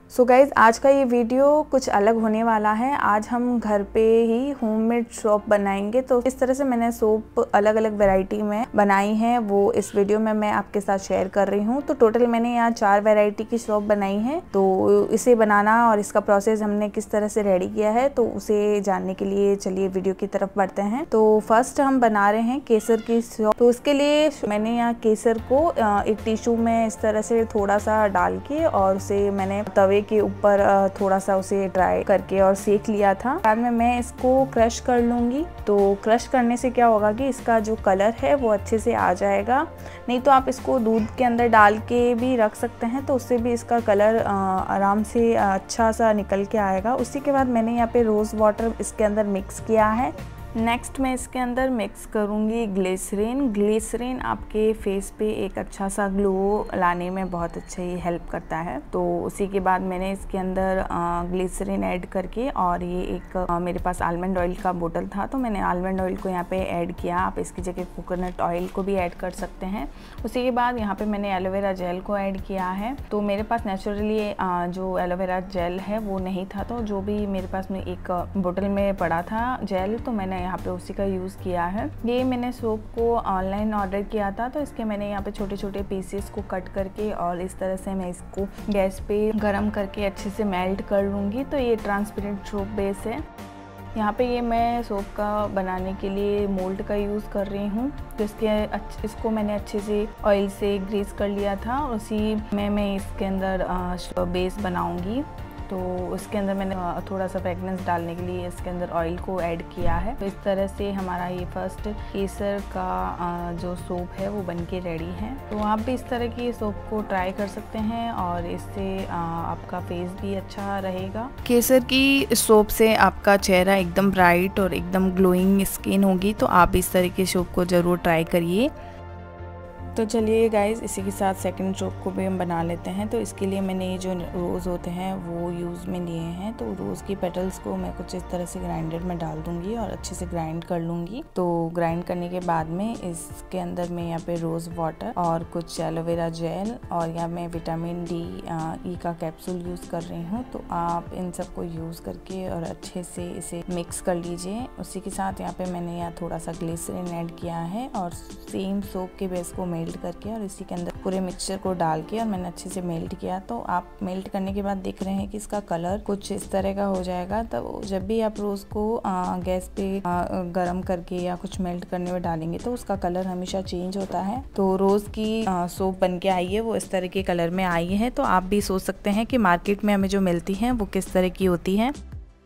So guys आज का ये वीडियो कुछ अलग होने वाला है। आज हम घर पे ही होममेड सोप बनाएंगे। तो इस तरह से मैंने सोप अलग अलग वैरायटी में बनाई है, वो इस वीडियो में मैं आपके साथ शेयर कर रही हूँ। तो टोटल मैंने यहाँ 4 वैरायटी की सोप बनाई है। तो इसे बनाना और इसका प्रोसेस हमने किस तरह से रेडी किया है, तो उसे जानने के लिए चलिए वीडियो की तरफ बढ़ते हैं। तो फर्स्ट हम बना रहे हैं केसर की सोप। तो उसके लिए मैंने यहाँ केसर को एक टिश्यू में इस तरह से थोड़ा सा डाल के और उसे मैंने तवे के ऊपर थोड़ा सा उसे ड्राई करके और सेक लिया था। बाद में मैं इसको क्रश कर लूंगी। तो क्रश करने से क्या होगा कि इसका जो कलर है वो अच्छे से आ जाएगा। नहीं तो आप इसको दूध के अंदर डाल के भी रख सकते हैं, तो उससे भी इसका कलर आराम से अच्छा सा निकल के आएगा। उसी के बाद मैंने यहाँ पे रोज़ वाटर इसके अंदर मिक्स किया है। नेक्स्ट मैं इसके अंदर मिक्स करूँगी ग्लिसरीन। ग्लिसरीन आपके फेस पे एक अच्छा सा ग्लो लाने में बहुत अच्छा ही हेल्प करता है। तो उसी के बाद मैंने इसके अंदर ग्लिसरीन ऐड करके, और ये एक मेरे पास आलमंड ऑयल का बोतल था, तो मैंने आलमंड ऑयल को यहाँ पे ऐड किया। आप इसकी जगह कोकोनट ऑयल को भी ऐड कर सकते हैं। उसी के बाद यहाँ पे मैंने एलोवेरा जेल को ऐड किया है। तो मेरे पास नेचुरली जो एलोवेरा जेल है वो नहीं था, तो जो भी मेरे पास में एक बोतल में पड़ा था जेल, तो मैंने यहाँ पे उसी का यूज़ किया है। ये मैंने सोप को ऑनलाइन ऑर्डर किया था, तो इसके मैंने यहाँ पे छोटे छोटे पीसेस को कट करके और इस तरह से मैं इसको गैस पे गरम करके अच्छे से मेल्ट कर लूँगी। तो ये ट्रांसपेरेंट सोप बेस है। यहाँ पे ये मैं सोप का बनाने के लिए मोल्ड का यूज़ कर रही हूँ। तो इसको मैंने अच्छे से ऑयल से ग्रीस कर लिया था। उसी में मैं इसके अंदर बेस बनाऊँगी। तो उसके अंदर मैंने थोड़ा सा फ्रेगनेंस डालने के लिए इसके अंदर ऑयल को ऐड किया है। तो इस तरह से हमारा ये फर्स्ट केसर का जो सोप है वो बनके रेडी है। तो आप भी इस तरह की सोप को ट्राई कर सकते हैं और इससे आपका फेस भी अच्छा रहेगा। केसर की सोप से आपका चेहरा एकदम ब्राइट और एकदम ग्लोइंग स्किन होगी। तो आप इस तरह की सोप को ज़रूर ट्राई करिए। तो चलिए गाइज़, इसी के साथ सेकंड सोप को भी हम बना लेते हैं। तो इसके लिए मैंने ये जो रोज़ होते हैं वो यूज़ में लिए हैं। तो रोज़ की पेटल्स को मैं कुछ इस तरह से ग्राइंडर में डाल दूंगी और अच्छे से ग्राइंड कर लूँगी। तो ग्राइंड करने के बाद में इसके अंदर मैं यहाँ पे रोज़ वाटर और कुछ एलोवेरा जेल और यहाँ मैं विटामिन डी ई का कैप्सूल यूज़ कर रही हूँ। तो आप इन सबको यूज़ करके और अच्छे से इसे मिक्स कर लीजिए। उसी के साथ यहाँ पे मैंने यहाँ थोड़ा सा ग्लिसरीन ऐड किया है और सेम सोप के बेस को मेल्ट करके और इसी के अंदर पूरे मिक्सचर को डाल के और मैंने अच्छे से मेल्ट किया। तो आप मेल्ट करने के बाद देख रहे हैं कि इसका कलर कुछ इस तरह का हो जाएगा। तब जब भी आप रोज़ को गैस पे गरम करके या कुछ मेल्ट करने में डालेंगे तो उसका कलर हमेशा चेंज होता है। तो रोज़ की सोप बन के आई है, वो इस तरह के कलर में आई है। तो आप भी सोच सकते हैं कि मार्केट में हमें जो मिलती हैं वो किस तरह की होती हैं।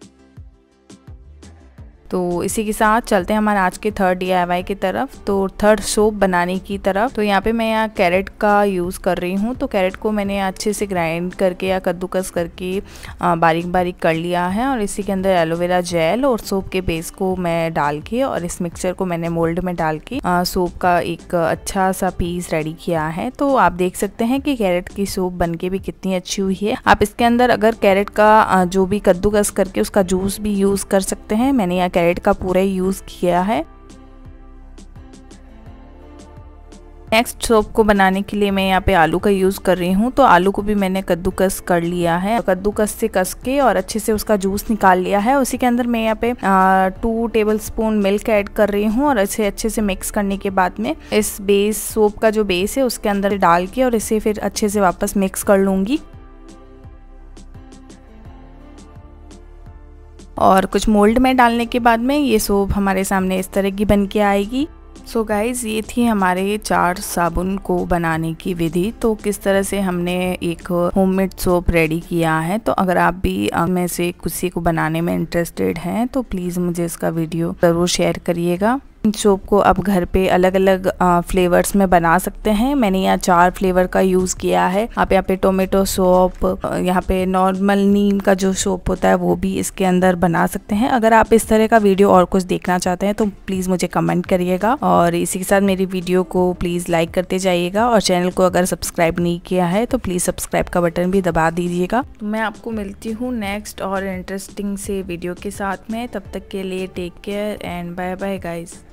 तो इसी के साथ चलते हैं हमारे आज के थर्ड DIY की तरफ। तो थर्ड सोप बनाने की तरफ। तो यहाँ पे मैं यहाँ कैरेट का यूज़ कर रही हूँ। तो कैरेट को मैंने अच्छे से ग्राइंड करके या कद्दूकस करके बारीक बारीक कर लिया है और इसी के अंदर एलोवेरा जेल और सोप के बेस को मैं डाल के और इस मिक्सचर को मैंने मोल्ड में डाल के सोप का एक अच्छा सा पीस रेडी किया है। तो आप देख सकते हैं कि कैरेट की सोप बन के भी कितनी अच्छी हुई है। आप इसके अंदर अगर कैरेट का जो भी कद्दूकस करके उसका जूस भी यूज़ कर सकते हैं। मैंने यहाँ कैरेट का पूरा यूज़ किया है। नेक्स्ट सोप को बनाने के लिए मैं यहाँ पे आलू का यूज़ कर रही हूँ। तो आलू को भी मैंने कद्दूकस कर लिया है, कद्दूकस से कस के और अच्छे से उसका जूस निकाल लिया है। उसी के अंदर मैं यहाँ पे 2 टेबलस्पून मिल्क ऐड कर रही हूँ और इसे अच्छे से मिक्स करने के बाद में इस बेस सोप का जो बेस है उसके अंदर डाल के और इसे फिर अच्छे से वापस मिक्स कर लूँगी। और कुछ मोल्ड में डालने के बाद में ये सोप हमारे सामने इस तरह की बन के आएगी। सो गाइज़, ये थी हमारे 4 साबुन को बनाने की विधि। तो किस तरह से हमने एक होममेड सोप रेडी किया है। तो अगर आप भी में से किसी को बनाने में इंटरेस्टेड हैं तो प्लीज़ मुझे इसका वीडियो ज़रूर शेयर करिएगा। सोप को आप घर पे अलग अलग फ्लेवर्स में बना सकते हैं। मैंने यहाँ 4 फ्लेवर का यूज़ किया है। आप यहाँ पे टोमेटो सोप, यहाँ पे नॉर्मल नीम का जो सोप होता है वो भी इसके अंदर बना सकते हैं। अगर आप इस तरह का वीडियो और कुछ देखना चाहते हैं तो प्लीज़ मुझे कमेंट करिएगा और इसी के साथ मेरी वीडियो को प्लीज़ लाइक करते जाइएगा और चैनल को अगर सब्सक्राइब नहीं किया है तो प्लीज़ सब्सक्राइब का बटन भी दबा दीजिएगा। तो मैं आपको मिलती हूँ नेक्स्ट और इंटरेस्टिंग से वीडियो के साथ में। तब तक के लिए take care and bye bye guys.